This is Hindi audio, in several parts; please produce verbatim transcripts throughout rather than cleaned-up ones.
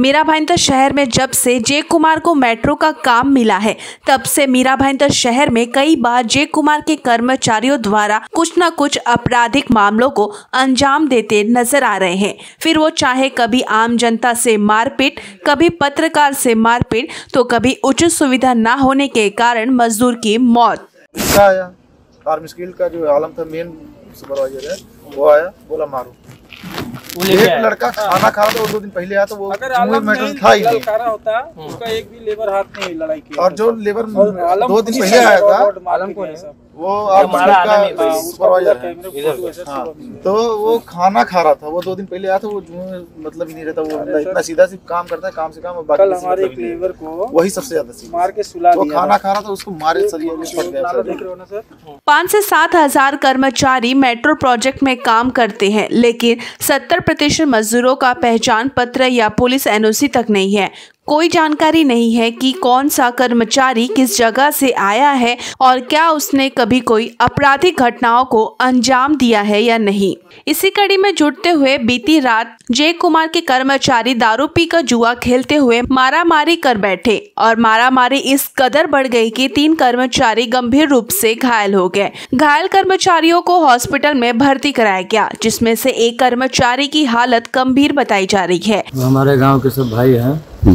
मीरा भाईंदर शहर में जब से जय कुमार को मेट्रो का काम मिला है, तब से मीरा भाईंदर शहर में कई बार जय कुमार के कर्मचारियों द्वारा कुछ न कुछ आपराधिक मामलों को अंजाम देते नजर आ रहे हैं। फिर वो चाहे कभी आम जनता से मारपीट, कभी पत्रकार से मारपीट, तो कभी उचित सुविधा न होने के कारण मजदूर की मौत। आया आर्मी स्किल का जो आलम था, मेन सुपरवाइजर है, वो आया, बोला मारो। एक लड़का खाना खा रहा था, वो दो दिन पहले आया, तो वो मेटल था ही नहीं, होता उसका एक भी लेबर हाथ नहीं लड़ाई की। और जो लेबर दो दिन पहले आया था आलम को वो का सुपरवाइजर है, हाँ, तो वो खाना खा रहा था, वो दो दिन पहले आया था, वो मतलब ही नहीं रहता, वो इतना सीधा सी काम करता है, काम से काम। कल हमारे एक लेबर को वही सबसे ज्यादा सीधा मार के सुला दिया, वो खाना खा रहा था, उसको मारे सरिया में फट गया। पाँच से सात हजार कर्मचारी मेट्रो प्रोजेक्ट में काम करते हैं, लेकिन सत्तर प्रतिशत मजदूरों का पहचान पत्र या पुलिस एनओसी तक नहीं है। कोई जानकारी नहीं है कि कौन सा कर्मचारी किस जगह से आया है और क्या उसने कभी कोई आपराधिक घटनाओं को अंजाम दिया है या नहीं। इसी कड़ी में जुटते हुए बीती रात जय कुमार के कर्मचारी दारू पीकर जुआ खेलते हुए मारामारी कर बैठे और मारामारी इस कदर बढ़ गई कि तीन कर्मचारी गंभीर रूप से घायल हो गए। घायल कर्मचारियों को हॉस्पिटल में भर्ती कराया गया, जिसमें से एक कर्मचारी की हालत गंभीर बताई जा रही है। हमारे गाँव के सब भाई हैं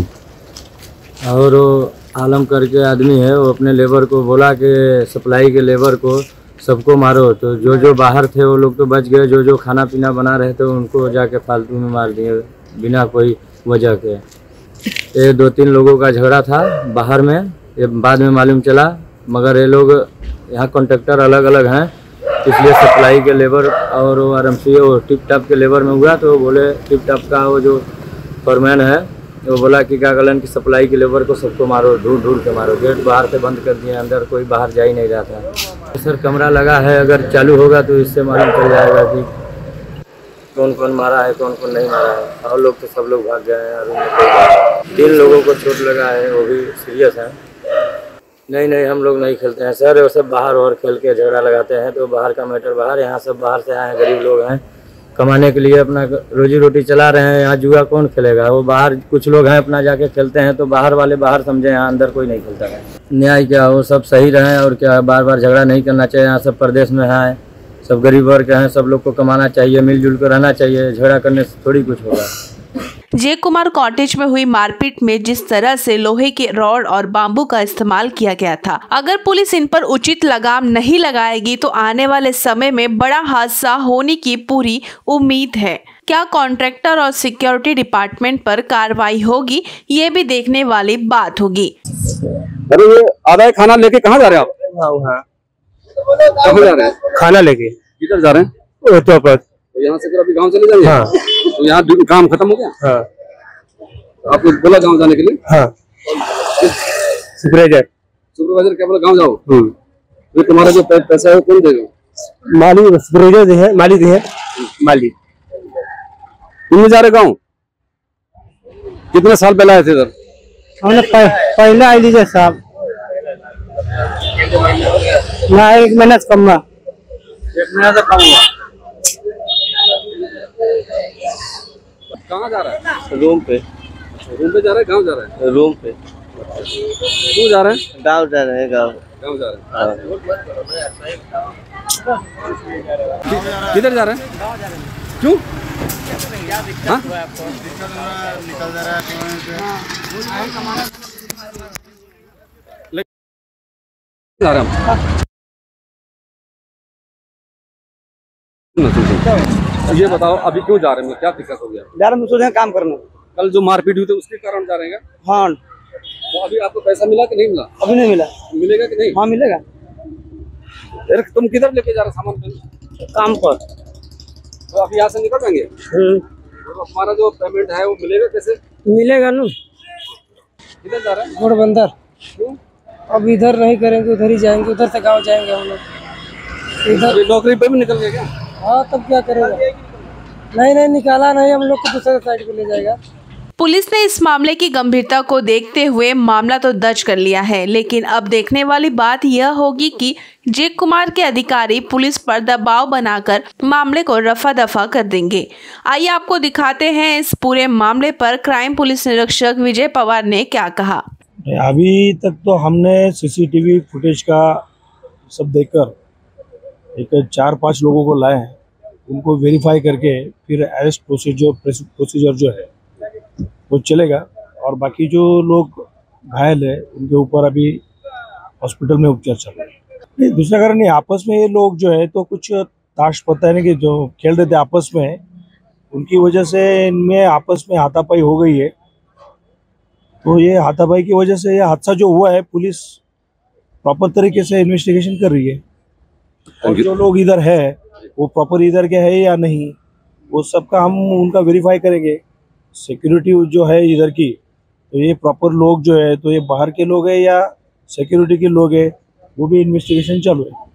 और वो आलम करके आदमी है, वो अपने लेबर को बोला कि सप्लाई के लेबर को सबको मारो, तो जो जो बाहर थे वो लोग तो बच गए, जो जो खाना पीना बना रहे थे उनको जाके फालतू में मार दिए बिना कोई वजह के। ये दो तीन लोगों का झगड़ा था बाहर में, ये बाद में मालूम चला, मगर ये लोग यहाँ कॉन्ट्रैक्टर अलग अलग हैं, इसलिए सप्लाई के लेबर और वो आर एम सी वो टिप टॉप के लेबर में हुआ, तो बोले टिप टॉप का वो जो फॉरमैन है वो बोला कि क्या कलन की सप्लाई के लेबर को सबको मारो, ढूंढ ढूंढ के मारो। गेट बाहर से बंद कर दिए, अंदर कोई बाहर जा ही नहीं रहा था। सर कैमरा लगा है, अगर चालू होगा तो इससे मालूम चल जाएगा कि कौन कौन मारा है, कौन कौन नहीं मारा है। और लोग तो सब लोग भाग गए हैं और तीन लोगों को चोट लगा है, वो भी सीरियस है। नहीं नहीं हम लोग नहीं खेलते हैं सर, वो सब बाहर और खेल के झगड़ा लगाते हैं, तो बाहर का मैटर बाहर, यहाँ सब बाहर से आए हैं, गरीब लोग हैं, कमाने के लिए अपना रोजी रोटी चला रहे हैं। यहाँ जुआ कौन खेलेगा, वो बाहर कुछ लोग हैं अपना जाके खेलते हैं, तो बाहर वाले बाहर समझे, यहाँ अंदर कोई नहीं खेलता है। न्याय क्या, वो सब सही रहे और क्या, बार बार झगड़ा नहीं करना चाहिए। यहाँ सब प्रदेश में है, सब गरीब वर्ग हैं, सब लोग को कमाना चाहिए, मिलजुल कर रहना चाहिए, झगड़ा करने से थोड़ी कुछ होगा। जय कुमार कॉटेज में हुई मारपीट में जिस तरह से लोहे के रॉड और बाम्बू का इस्तेमाल किया गया था, अगर पुलिस इन पर उचित लगाम नहीं लगाएगी तो आने वाले समय में बड़ा हादसा होने की पूरी उम्मीद है। क्या कॉन्ट्रैक्टर और सिक्योरिटी डिपार्टमेंट पर कार्रवाई होगी, ये भी देखने वाली बात होगी। अरे ये आधा खाना लेके कहाँ जा रहे हैं आप? हाँ, कहाँ जा रहे हैं? खाना लेके किधर जा रहे हैं? तो पर तो यहाँ से फिर अभी गाँव चले जाएंगे? हाँ। तो यहाँ काम खत्म हो गया? हाँ। आपको बोला गाँव जाने के लिए? हाँ। सुपरवाइजर सुपरवाइजर क्या बोला गाँव जाओ? तो तुम्हारा जो पैसा है वो कौन देगा? मालिक सुपरवाइजर है, मालिक है, मालिक। तुम जा रहे गाँव? कितने साल पहले आए थे इधर? हमने पहले आई लीजिए साहब, ना एक महीना से कम, एक महीना से कम हुआ। कहाँ जा रहा है? रूम पे। रूम पे जा रहा है, गाँव जा रहा है? रूम पे। क्यों जा रहा है? गाँव जा रहे हैं, गाँव गाँव जा रहे हैं। किधर जा रहे हैं? क्यों? हाँ? निकल जा रहा है। ये बताओ अभी क्यों जा रहे हैं, क्या दिक्कत हो गया? यार हम सोचे काम करना। कल जो मारपीट हुई थी उसके कारण जा रहे हैं? हाँ। तो अभी आपको पैसा मिला कि नहीं मिला? अभी नहीं मिला। मिलेगा कि नहीं? हाँ मिलेगा। यार तुम किधर लेके जा रहे सामान पे? काम पर। तो अभी यहाँ से निकल जाएंगे? तो हमारा जो पेमेंट है वो मिलेगा कैसे? मिलेगा ना। किधर जा रहे हैं? घोड़बंदर। क्यों? अब इधर नहीं करेंगे, उधर ही जाएंगे, उधर से गाँव जाएंगे हम लोग। इधर नौकरी पे भी निकल गए क्या? हाँ तब क्या करेगा? नहीं नहीं निकाला नहीं, हम लोग को दूसरे साइड पे ले जाएगा। पुलिस ने इस मामले की गंभीरता को देखते हुए मामला तो दर्ज कर लिया है, लेकिन अब देखने वाली बात यह होगी कि जे कुमार के अधिकारी पुलिस पर दबाव बनाकर मामले को रफा दफा कर देंगे। आइए आपको दिखाते हैं इस पूरे मामले पर क्राइम पुलिस निरीक्षक विजय पवार ने क्या कहा। अभी तक तो हमने सीसीटीवी फुटेज का सब देखकर एक चार पांच लोगों को लाए हैं, उनको वेरीफाई करके फिर अरेस्ट प्रोसीजर प्रोसीजर जो है वो चलेगा, और बाकी जो लोग घायल है उनके ऊपर अभी हॉस्पिटल में उपचार चल रहा है। नहीं, दूसरा कारण नहीं, आपस में ये लोग जो है तो कुछ ताश पता है ना कि जो खेल रहे थे आपस में, उनकी वजह से इनमें आपस में हाथापाई हो गई है। तो ये हाथापाई की वजह से ये हादसा जो हुआ है, पुलिस प्रॉपर तरीके से इन्वेस्टिगेशन कर रही है, और जो लोग इधर है वो प्रॉपर इधर के है या नहीं, वो सबका हम उनका वेरीफाई करेंगे। सिक्योरिटी जो है इधर की, तो ये प्रॉपर लोग जो है तो ये बाहर के लोग हैं या सिक्योरिटी के लोग हैं, वो भी इन्वेस्टिगेशन चालू है।